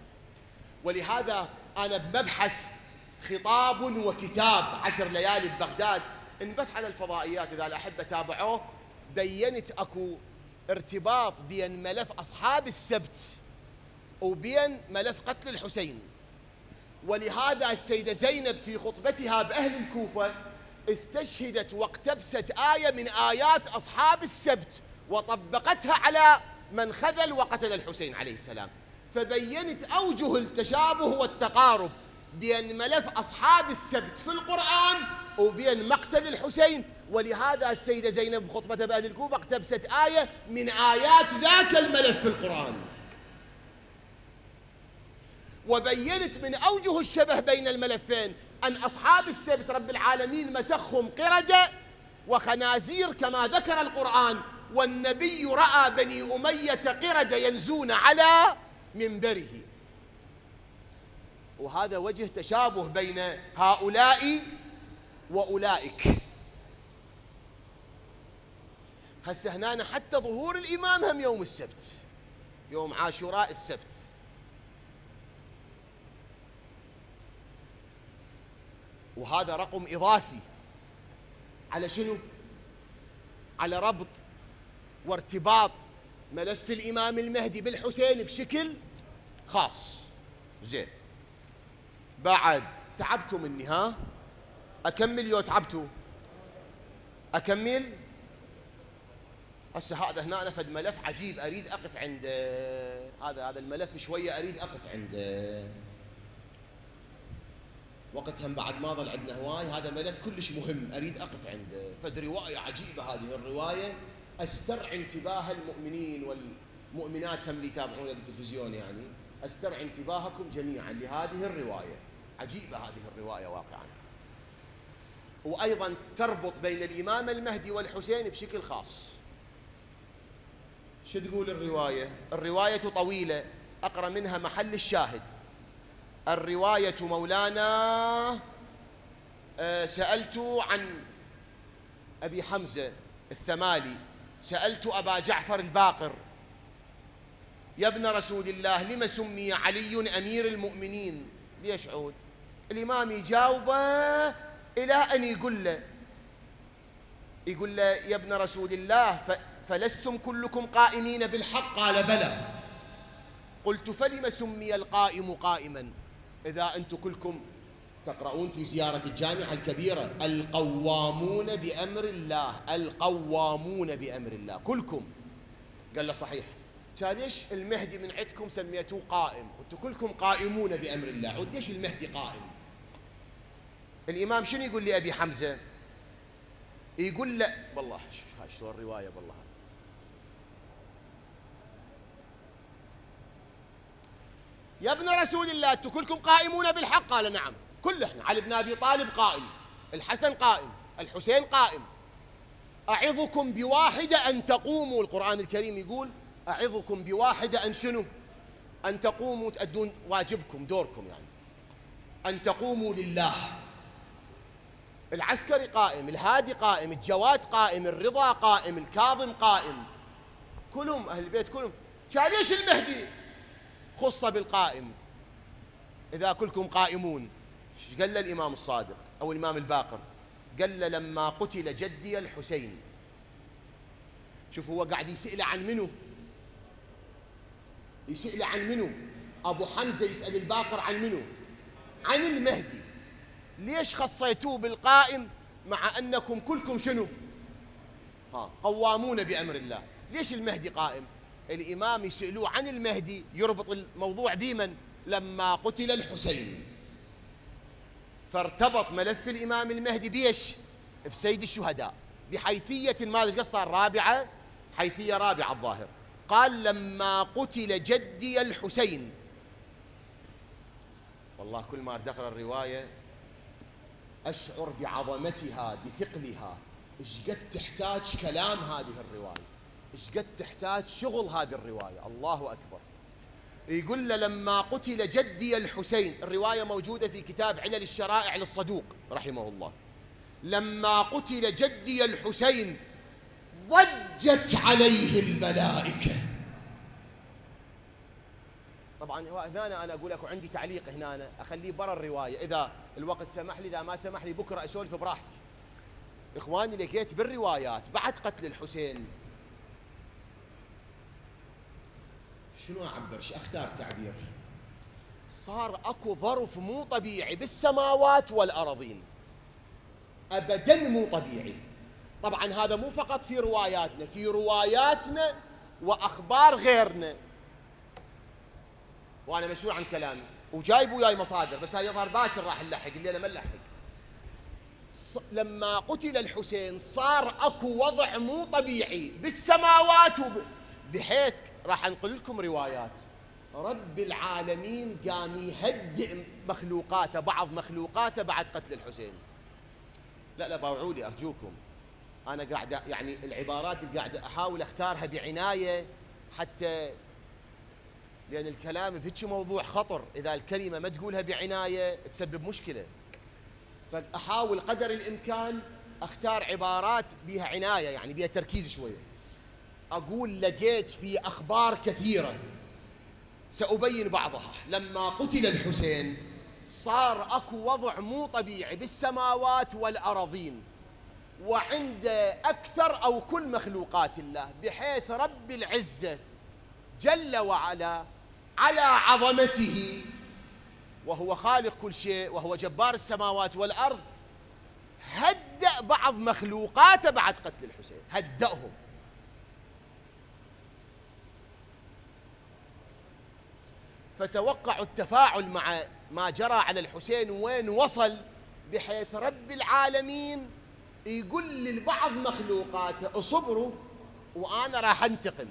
ولهذا أنا بمبحث خطاب وكتاب عشر ليالي ببغداد انبث على الفضائيات إذا الأحبة تابعوه، بينت أكو ارتباط بين ملف أصحاب السبت وبين ملف قتل الحسين. ولهذا السيدة زينب في خطبتها بأهل الكوفة استشهدت واقتبست آية من آيات أصحاب السبت وطبقتها على من خذل وقتل الحسين عليه السلام، فبينت أوجه التشابه والتقارب بين ملف أصحاب السبت في القرآن وبين مقتل الحسين. ولهذا السيدة زينب بخطبتها بأهل الكوفة اقتبست آية من آيات ذاك الملف في القرآن، وبينت من أوجه الشبه بين الملفين أن أصحاب السبت رب العالمين مسخهم قردة وخنازير كما ذكر القرآن، والنبي رأى بني أمية قردة ينزون على منبره. وهذا وجه تشابه بين هؤلاء وأولئك. هسه هنا حتى ظهور الإمام هم يوم السبت، يوم عاشوراء السبت. وهذا رقم إضافي على شنو؟ على ربط وارتباط ملف الإمام المهدي بالحسين بشكل خاص. زين، بعد تعبتوا مني ها؟ أكمل يو تعبتوا؟ أكمل؟ هسه هذا هنا أنا فد ملف عجيب أريد أقف عند هذا هذا الملف شوية، أريد أقف عند وقت هم بعد ما ظل عندنا هواي. هذا ملف كلش مهم أريد أقف عنده. فد رواية عجيبة هذه الرواية، أسترعي انتباه المؤمنين والمؤمنات هم اللي يتابعونا بالتلفزيون، يعني أسترعي انتباهكم جميعا لهذه الرواية. عجيبة هذه الرواية واقعا، وأيضا تربط بين الإمام المهدي والحسين بشكل خاص. شو تقول الرواية؟ الرواية طويلة، أقرأ منها محل الشاهد. الرواية مولانا سألت عن أبي حمزة الثمالي، سألت أبا جعفر الباقر يا ابن رسول الله لما سمي علي أمير المؤمنين؟ ليش عود؟ الإمام يجاوبه إلى أن يقول له يقول له يا ابن رسول الله فلستم كلكم قائمين بالحق؟ قال بلى. قلت فلم سمي القائم قائما؟ إذا أنتم كلكم تقرؤون في زيارة الجامعة الكبيرة القوامون بأمر الله، القوامون بأمر الله كلكم. قال له صحيح. قال ليش المهدي من عندكم سميتوه قائم وانتم كلكم قائمون بأمر الله، عود ليش المهدي قائم؟ الإمام شنو يقول لي أبي حمزة؟ يقول له والله شوف هاي شلون الرواية والله. يا ابن رسول الله انتم كلكم قائمون بالحق؟ قال نعم كل احنا. علي بن ابي طالب قائم، الحسن قائم، الحسين قائم. اعظكم بواحده ان تقوموا، القرآن الكريم يقول اعظكم بواحده ان شنو؟ ان تقوموا تأدون واجبكم دوركم، يعني ان تقوموا لله. العسكري قائم، الهادي قائم، الجواد قائم، الرضا قائم، الكاظم قائم، كلهم اهل البيت كلهم. كان ليش المهدي خص بالقائم إذا كلكم قائمون؟ قال له الإمام الصادق أو الإمام الباقر، قال له لما قتل جدي الحسين. شوف هو قاعد يسأله عن منو؟ يسأله عن منو؟ أبو حمزة يسأل الباقر عن منو؟ عن المهدي. ليش خصيتوه بالقائم مع أنكم كلكم شنو؟ ها قوامون بأمر الله. ليش المهدي قائم؟ الإمام يسألوه عن المهدي يربط الموضوع بمن؟ لما قتل الحسين. فارتبط ملف الإمام المهدي بيش؟ بسيد الشهداء، بحيثية ما ايش صار؟ رابعة، حيثية رابعة الظاهر. قال لما قتل جدي الحسين. والله كل ما أدخل الرواية أشعر بعظمتها بثقلها. إيش قد تحتاج كلام هذه الرواية، إيش قد تحتاج شغل هذه الرواية. الله أكبر. يقول له لما قتل جدي الحسين، الرواية موجودة في كتاب علل الشرائع للصدوق رحمه الله. لما قتل جدي الحسين ضجت عليه الملائكة. طبعا هنا أنا أقول لكم عندي تعليق هنا أخليه برا الرواية إذا الوقت سمح لي، إذا ما سمح لي بكرة أسولف براحتي. إخواني لقيت بالروايات بعد قتل الحسين، شنو أعبر؟ شو أختار تعبير؟ صار أكو ظرف مو طبيعي بالسماوات والأراضين، أبداً مو طبيعي. طبعاً هذا مو فقط في رواياتنا، في رواياتنا وأخبار غيرنا، وأنا مسؤول عن كلامي وجايب وياي مصادر، بس هاي يظهر باكر راح نلحق، اللي أنا ما نلحق. لما قتل الحسين صار أكو وضع مو طبيعي بالسماوات وب... بحيث راح أنقل لكم روايات رب العالمين قام يهدئ مخلوقاته، بعض مخلوقاته بعد قتل الحسين. لا لا باوعوا لي أرجوكم، أنا قاعد يعني العبارات اللي قاعد أحاول أختارها بعناية، حتى لأن الكلام بهيك موضوع خطر، إذا الكلمة ما تقولها بعناية تسبب مشكلة، فأحاول قدر الإمكان أختار عبارات بها عناية، يعني بها تركيز شوية. أقول لقيت في أخبار كثيرة سأبين بعضها، لما قتل الحسين صار أكو وضع مو طبيعي بالسماوات والأراضين وعند أكثر أو كل مخلوقات الله، بحيث رب العزة جل وعلا على عظمته وهو خالق كل شيء وهو جبار السماوات والأرض هدأ بعض مخلوقاته بعد قتل الحسين، هدأهم. فتوقعوا التفاعل مع ما جرى على الحسين وين وصل، بحيث رب العالمين يقول لبعض مخلوقاته اصبروا وأنا راح أنتقم.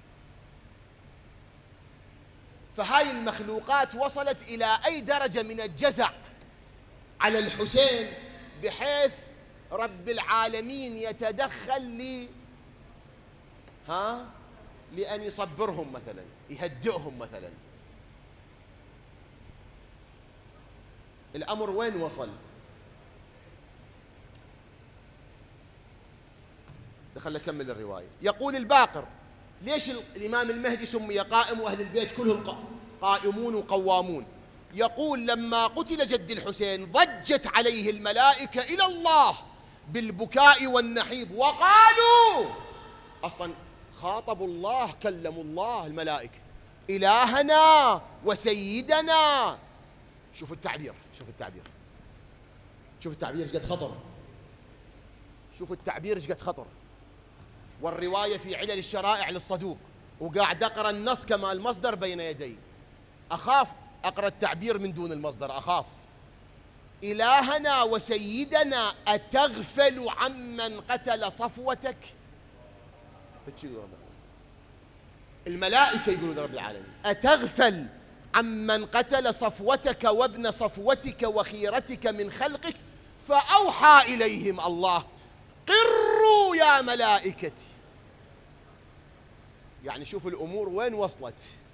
فهاي المخلوقات وصلت إلى أي درجة من الجزع على الحسين، بحيث رب العالمين يتدخل لي ها لأن يصبرهم مثلا، يهدئهم مثلا. الأمر وين وصل؟ خلنا نكمل الرواية. يقول الباقر: ليش الإمام المهدي سمي قائم وأهل البيت كلهم قائمون وقوامون؟ يقول: لما قتل جد الحسين ضجت عليه الملائكة إلى الله بالبكاء والنحيب، وقالوا، أصلا خاطبوا الله، كلموا الله الملائكة: إلهنا وسيدنا. شوف التعبير، شوف التعبير، شوف التعبير ايش قد خطر، شوف التعبير ايش قد خطر. والرواية في علل الشرائع للصدوق، وقاعد أقرأ النص كما المصدر بين يدي، أخاف أقرأ التعبير من دون المصدر، أخاف. إلهنا وسيدنا أتغفل عمن قتل صفوتك؟ الملائكة يقولون رب العالمين: أتغفل عمن قتل صفوتك وابن صفوتك وخيرتك من خلقك؟ فأوحى إليهم الله: قروا يا ملائكتي. يعني شوف الأمور وين وصلت.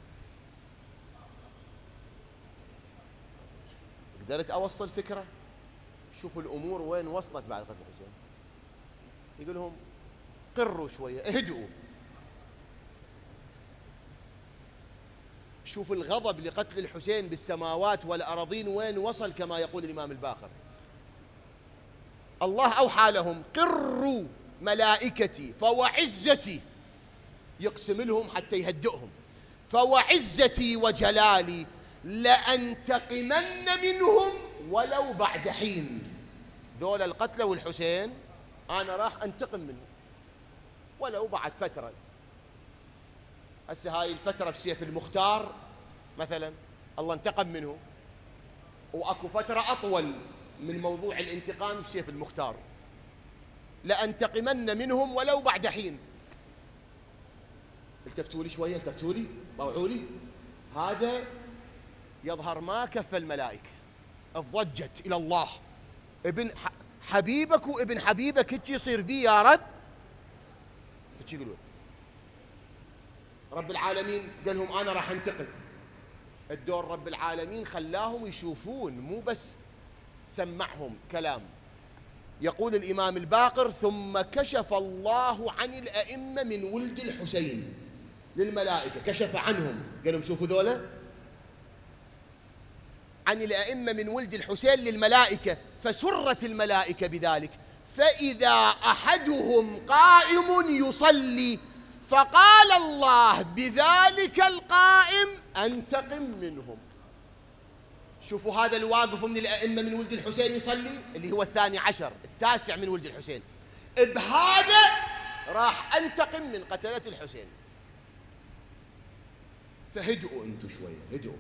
قدرت أوصل فكرة؟ شوف الأمور وين وصلت بعد قتل الحسين. يقول لهم: قروا شوية، اهدؤوا. شوف الغضب لقتل الحسين بالسماوات والأراضين وين وصل، كما يقول الإمام الباقر. الله أوحى لهم: قروا ملائكتي فوعزتي، يقسم لهم حتى يهدئهم، فوعزتي وجلالي لأنتقمن منهم ولو بعد حين. ذول القتلى والحسين أنا راح أنتقم منهم ولو بعد فترة. هسه هاي الفترة بسيف المختار مثلا الله انتقم منه، وأكو فترة أطول من موضوع الانتقام بسيف المختار. لأنتقمن منهم ولو بعد حين. التفتوا لي شوية، التفتوا لي، طوعوا لي. هذا يظهر ما كفى الملائكة، اضجت إلى الله: ابن حبيبك وابن حبيبك هيك يصير بي يا رب. هيك يقولون. رب العالمين قال لهم: أنا راح أنتقم. الدور رب العالمين خلاهم يشوفون، مو بس سمعهم كلام. يقول الإمام الباقر: ثم كشف الله عن الأئمة من ولد الحسين للملائكة، كشف عنهم، قال لهم: شوفوا ذولا، عن الأئمة من ولد الحسين للملائكة، فسرت الملائكة بذلك، فإذا أحدهم قائم يصلي فقال الله بذلك القائم أنتقم منهم. شوفوا هذا الواقف من الأئمة من ولد الحسين يصلي، اللي هو الثاني عشر التاسع من ولد الحسين، بهذا راح أنتقم من قتلة الحسين. فهدئوا أنتوا شوية، هدئوا.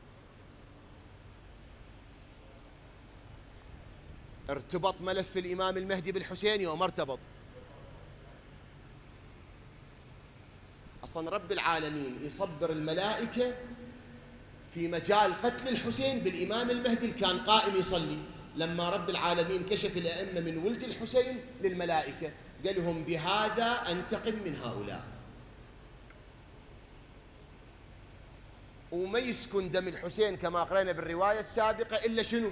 ارتبط ملف الإمام المهدي بالحسين وما ارتبط؟ أصلا رب العالمين يصبر الملائكة في مجال قتل الحسين بالإمام المهدي اللي كان قائم يصلي. لما رب العالمين كشف الأئمة من ولد الحسين للملائكة قال لهم بهذا أنتقم من هؤلاء. وما يسكن دم الحسين كما قرأنا بالرواية السابقة إلا شنو؟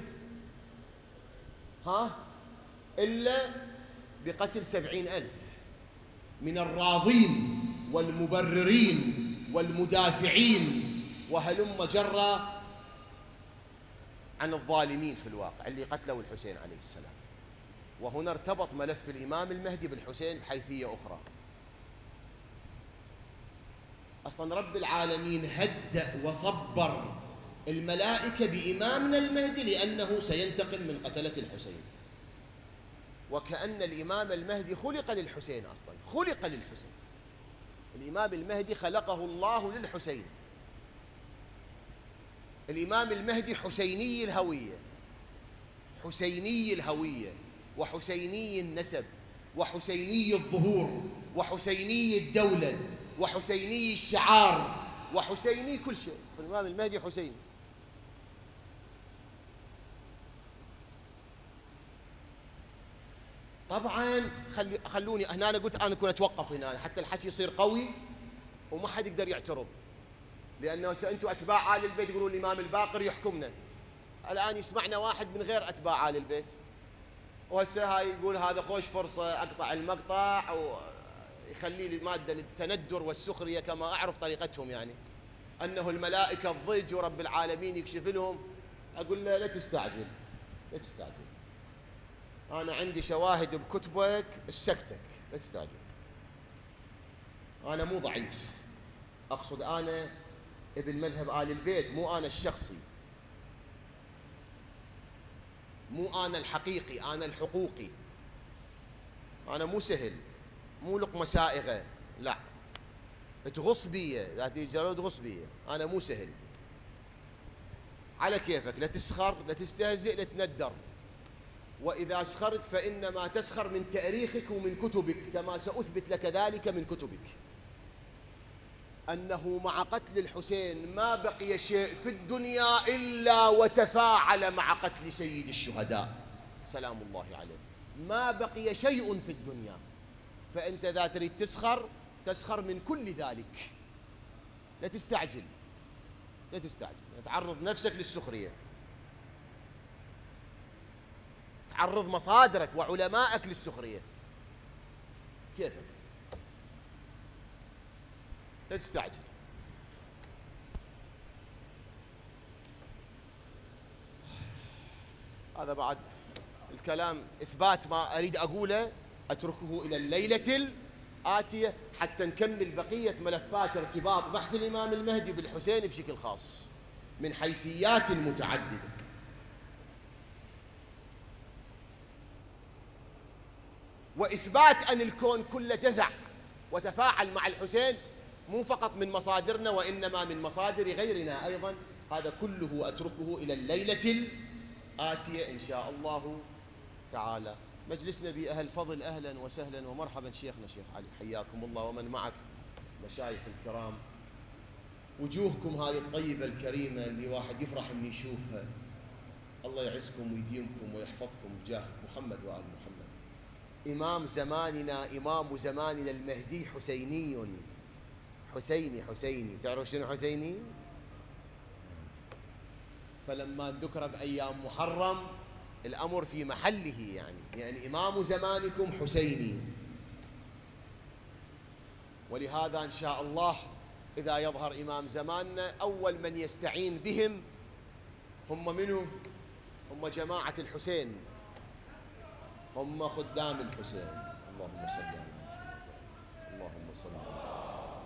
ها؟ إلا بقتل سبعين ألف من الراضين والمبررين والمدافعين وهلم جرى عن الظالمين في الواقع اللي قتلوا الحسين عليه السلام. وهنا ارتبط ملف الإمام المهدي بالحسين بحيثية أخرى. أصلا رب العالمين هدأ وصبر الملائكة بإمامنا المهدي لأنه سينتقم من قتلة الحسين. وكأن الإمام المهدي خلق للحسين، أصلا خلق للحسين. الإمام المهدي خلقه الله للحسين. الإمام المهدي حسيني الهوية، حسيني الهوية وحسيني النسب وحسيني الظهور وحسيني الدولة وحسيني الشعار وحسيني كل شيء. فالإمام المهدي حسيني. طبعا خلي خلوني هنا، أنا قلت أنا كنت أتوقف هنا حتى الحكي يصير قوي وما حد يقدر يعترض، لأنه أنتم أتباع آل البيت يقولون الإمام الباقر يحكمنا. الآن يسمعنا واحد من غير أتباع آل البيت وهسه هاي يقول هذا خوش فرصة أقطع المقطع ويخلي لي مادة للتندر والسخرية كما أعرف طريقتهم، يعني أنه الملائكة الضج ورب العالمين يكشف لهم. أقول له لا تستعجل، لا تستعجل، أنا عندي شواهد بكتبك السكتك، لا تستعجل. أنا مو ضعيف، أقصد أنا ابن مذهب آل البيت، مو أنا الشخصي، مو أنا الحقيقي، أنا الحقوقي. أنا مو سهل، مو لقمة سائغة، لا تغص بي، لا تجرد تغص بي. أنا مو سهل، على كيفك، لا تسخر لا تستهزئ لا تندر. وإذا سخرت فإنما تسخر من تاريخك ومن كتبك، كما سأثبت لك ذلك من كتبك، أنه مع قتل الحسين ما بقي شيء في الدنيا إلا وتفاعل مع قتل سيد الشهداء سلام الله عليه. ما بقي شيء في الدنيا. فأنت إذا تريد تسخر تسخر من كل ذلك، لا تستعجل، لا تستعجل، تعرض نفسك للسخرية، تعرض مصادرك وعلمائك للسخرية، كيفك، لا تستعجل. هذا بعد الكلام إثبات ما أريد أقوله أتركه إلى الليلة الآتية حتى نكمل بقية ملفات ارتباط بحث الإمام المهدي بالحسين بشكل خاص من حيثيات متعددة. وإثبات أن الكون كله جزع وتفاعل مع الحسين مو فقط من مصادرنا وإنما من مصادر غيرنا أيضا، هذا كله أتركه إلى الليلة الآتية إن شاء الله تعالى. مجلسنا بأهل فضل، أهلا وسهلا ومرحبا شيخنا شيخ علي، حياكم الله ومن معك مشايخ الكرام. وجوهكم هذه الطيبة الكريمة اللي واحد يفرح من يشوفها. الله يعزكم ويديمكم ويحفظكم بجاه محمد وآل محمد. إمام زماننا إمام زماننا المهدي حسيني، حسيني حسيني. تعرف شنو حسيني؟ فلما ذكر بأيام محرم الأمر في محله، يعني يعني إمام زمانكم حسيني. ولهذا إن شاء الله إذا يظهر إمام زماننا أول من يستعين بهم هم منو؟ هم جماعة الحسين، هم خدام الحسين. اللهم صل على اللهم صل على.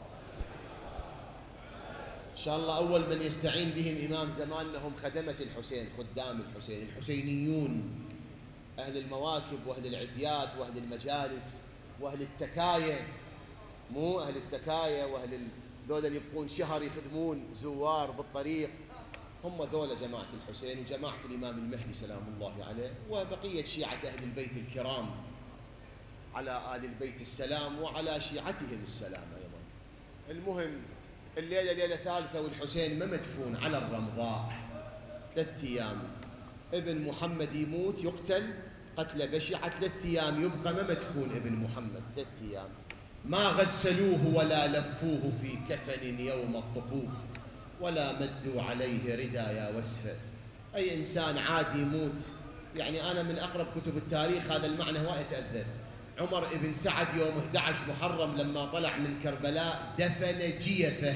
إن شاء الله أول من يستعين بهم إمام زماننا هم خدمة الحسين، خدام الحسين، الحسينيون، أهل المواكب وأهل العزيات وأهل المجالس وأهل التكاية، مو أهل التكاية وأهل ذولا اللي يبقون شهر يخدمون زوار بالطريق، هم ذولا جماعة الحسين وجماعة الإمام المهدي سلام الله عليه، وبقية شيعة أهل البيت الكرام على آل البيت السلام وعلى شيعتهم السلام أيضا. المهم الليلة ليلة ثالثة والحسين ما مدفون على الرمضاء ثلاثة أيام، ابن محمد يموت يقتل قتل بشعة، ثلاثة أيام يبقى ما مدفون ابن محمد، ثلاثة أيام ما غسلوه ولا لفوه في كفن يوم الطفوف ولا مدوا عليه ردايا وسفه. أي إنسان عادي يموت، يعني أنا من أقرب كتب التاريخ هذا المعنى هو يتأذى. عمر بن سعد يوم أحد عشر محرم لما طلع من كربلاء دفن جيفه.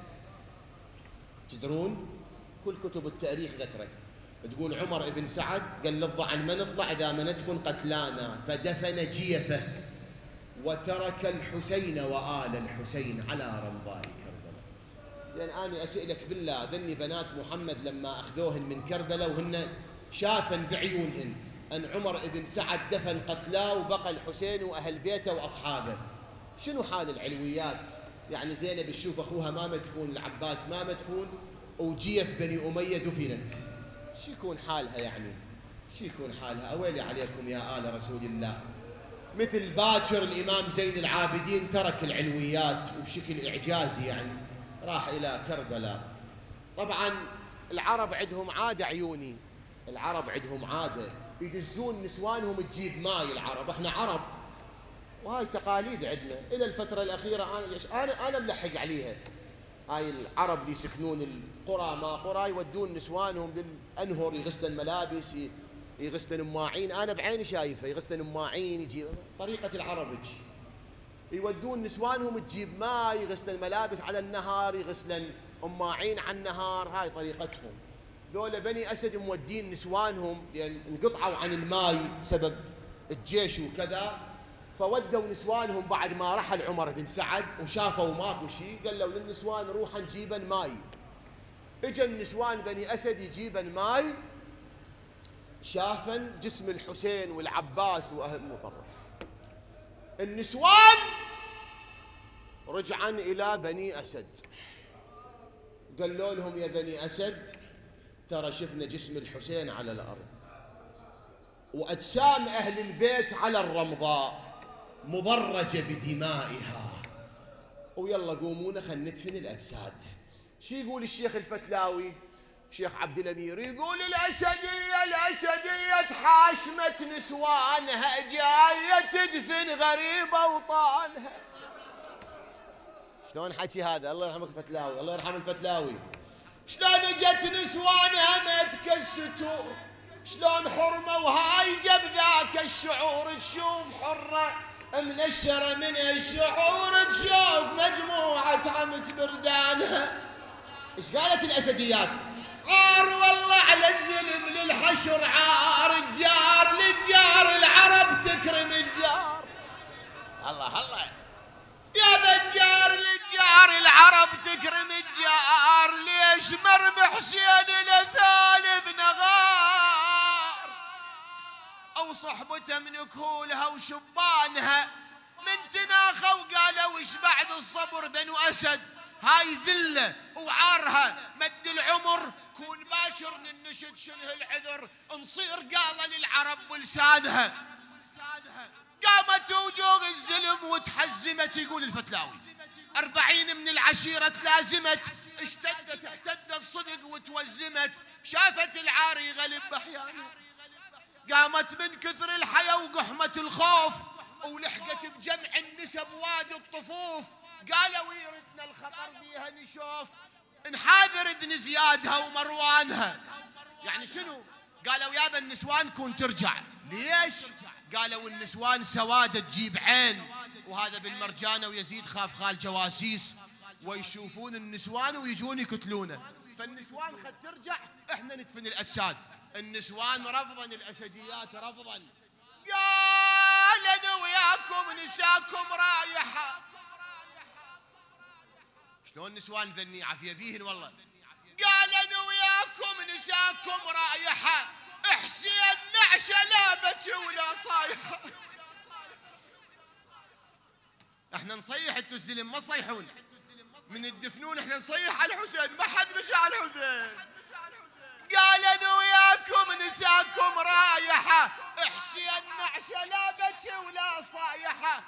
تدرون كل كتب التاريخ ذكرت تقول عمر بن سعد قال للضعن ما نطلع إذا ما ندفن قتلانا، فدفن جيفه وترك الحسين وآل الحسين على رمضاء كربلاء. زين أنا أسألك بالله، ذني بنات محمد لما أخذوهن من كربلاء وهن شافن بعيونهن أن عمر بن سعد دفن قتلاه وبقى الحسين وأهل بيته وأصحابه، شنو حال العلويات؟ يعني زينب تشوف أخوها ما مدفون، العباس ما مدفون، وجيف بني أمية دفنت، شو يكون حالها يعني؟ شو يكون حالها؟ أويلي عليكم يا آل رسول الله. مثل باكر الإمام زين العابدين ترك العلويات وبشكل إعجازي يعني راح إلى كربلاء. طبعا العرب عندهم عادة عيوني، العرب عندهم عادة يدزون نسوانهم تجيب ماي. العرب احنا عرب وهاي تقاليد عندنا الى الفتره الاخيره، انا انا انا ملحق عليها. هاي العرب اللي يسكنون القرى ما قرى يودون نسوانهم للانهر يغسلن ملابس، يغسلن ماعين، انا بعيني شايفه يغسلن ماعين، يجيب طريقه العرب تجي يودون نسوانهم تجيب ماي، يغسلن ملابس على النهار، يغسلن ماعين على النهار، هاي طريقتهم. ذولا بني أسد مودين نسوانهم لأن انقطعوا عن الماي بسبب الجيش وكذا، فودوا نسوانهم بعد ما رحل عمر بن سعد وشافوا ماكو شيء، قالوا للنسوان روحا نجيبن ماي. اجا النسوان بني أسد يجيبن ماي، شافن جسم الحسين والعباس وأهل مطرح. النسوان رجعن إلى بني أسد قالوا لهم يا بني أسد ترى شفنا جسم الحسين على الأرض وأجسام أهل البيت على الرمضاء مضرجة بدمائها، ويلا قومونا خلنا ندفن الأجساد. شو يقول الشيخ الفتلاوي شيخ عبد الأمير؟ يقول الأسدية الأسدية تحاشمت نسوانها جاية تدفن غريب أوطانها. شلون حكي هذا؟ الله يرحمك الفتلاوي، الله يرحم الفتلاوي. شلون اجت نسوانها متك الستور، شلون حرمه وهايجه بذاك الشعور، تشوف حره منشره من الشعور، تشوف مجموعه عمت بردانها. ايش قالت الاسديات؟ عار والله على الظلم للحشر عار، الجار للجار العرب تكرم الجار. الله الله يا بجار للجار العرب تكرم الجار، ليش مرمي حسين لثالث نغار، او صحبته من كهولها وشبانها من تناخه وقالوا وش بعد الصبر بنو اسد، هاي ذله وعارها مد العمر، كون باشر ننشد شنه العذر، نصير قاله للعرب بلسانها. قامت وجوه الزلم وتحزمت، يقول الفتلاوي أربعين من العشيرة تلازمت، اشتدت احتدت صدق وتوزمت، شافت العار يغلب بحيانه، قامت من كثر الحياة وقحمة الخوف، ولحقت بجمع النسب وادي الطفوف، قالوا يردنا الخطر بيها نشوف، نحاذر ابن زيادها ومروانها. يعني شنو؟ قالوا يابا النسوان كون ترجع. ليش؟ قالوا النسوان سوادة تجيب عين، وهذا بالمرجانة ويزيد خاف خال جواسيس ويشوفون النسوان ويجون يقتلونه، فالنسوان خد ترجع احنا ندفن الأجساد. النسوان رفضا، الأسديات رفضا. وياكم نساكم رايحة. شلون نسوان ذني عافية بيهن والله. قال أنا وياكم نساكم رايحة، حسين نعشة لا بكي ولا صايحة. احنا نصيح، انتوا الزلم ما تصيحون. من الدفنون احنا نصيح على الحسين، ما حد مشى على الحسين. قال انا وياكم نساكم رايحة، حسين نعشة لا بكي ولا صايحة.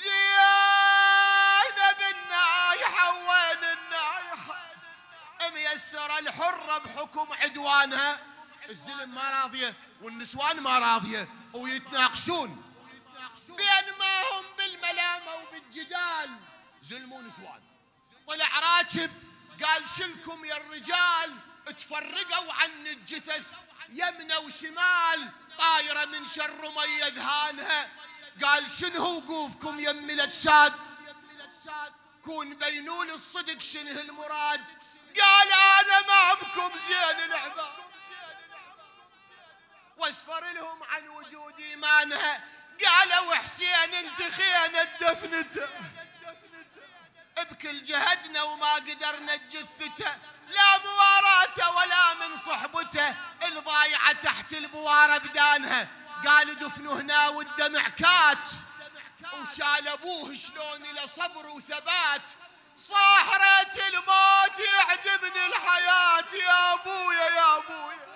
زينب النايحة وين النايحة؟ ميسرة الحرة بحكم عدوانها. الزلم ما راضية والنسوان ما راضية ويتناقشون بين ما هم بالملامة وبالجدال. زلم ونسوان. طلع راتب قال شلكم يا الرجال، تفرقوا عن الجثث يمنى وشمال، طايرة من شر مي ذهانها. قال شنو وقوفكم يم الأجساد، كون بينون الصدق شنه المراد. قال أنا معكم زين العباد، واسفر لهم عن وجود إيمانها. قالوا حسين انت خيانة دفنته، بكل جهدنا وما قدرنا تجثته، لا مواراته ولا من صحبته، الضايعة تحت البوارة بدانها. قال دفنوا هنا والدمع كات، وشال ابوه شلون له صبر وثبات. صاحرة الموت يعدمني الحياة يا ابويا يا ابويا،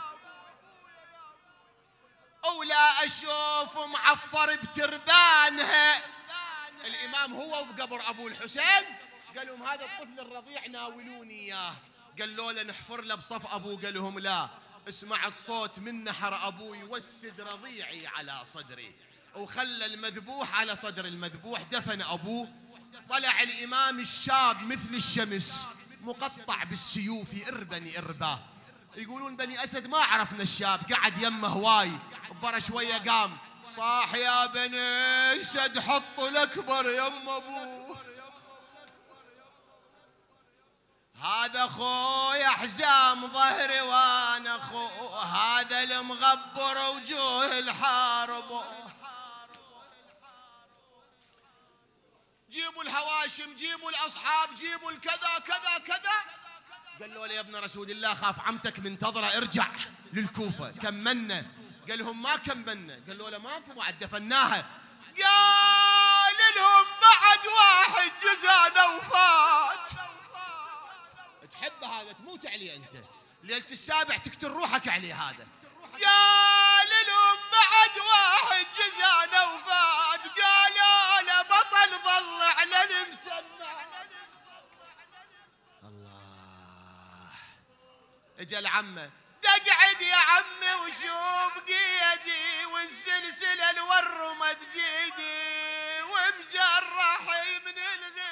ولا اشوف معفر بتربانها. الامام هو بقبر ابو الحسين قال لهم هذا الطفل الرضيع ناولوني اياه. قالوا له نحفر له بصف ابوه، قال لهم لا، سمعت صوت من نحر ابوي وسد رضيعي على صدري، وخلى المذبوح على صدر المذبوح، دفن ابوه. طلع الامام الشاب مثل الشمس مقطع بالسيوف اربني ارباه. يقولون بني اسد ما عرفنا الشاب، قعد يمه هواي، برا شويه قام صاح يا بني اسد حطوا الاكبر يم ابوه، هذا خويا حزام ظهري وانا اخوه، هذا المغبر وجوه الحارب. جيبوا الهواشم، جيبوا الاصحاب، جيبوا الكذا كذا كذا. قال له يا ابن رسول الله خاف عمتك منتظره، ارجع للكوفه. كملنا؟ قال لهم ما كملنا. قال له لا ماكو بعد دفناها. قال لهم بعد واحد جزانا وفات. تحب هذا تموت عليه انت، ليله السابع تقتل روحك عليه هذا. قال لهم بعد واحد جزانا وفات. قالوا له بطل ظل على المسنى. الله. اجا العمه تقعد يا عمي وشوف قيدي، والسلسله الورمت جيدي، ومجرحي من الغير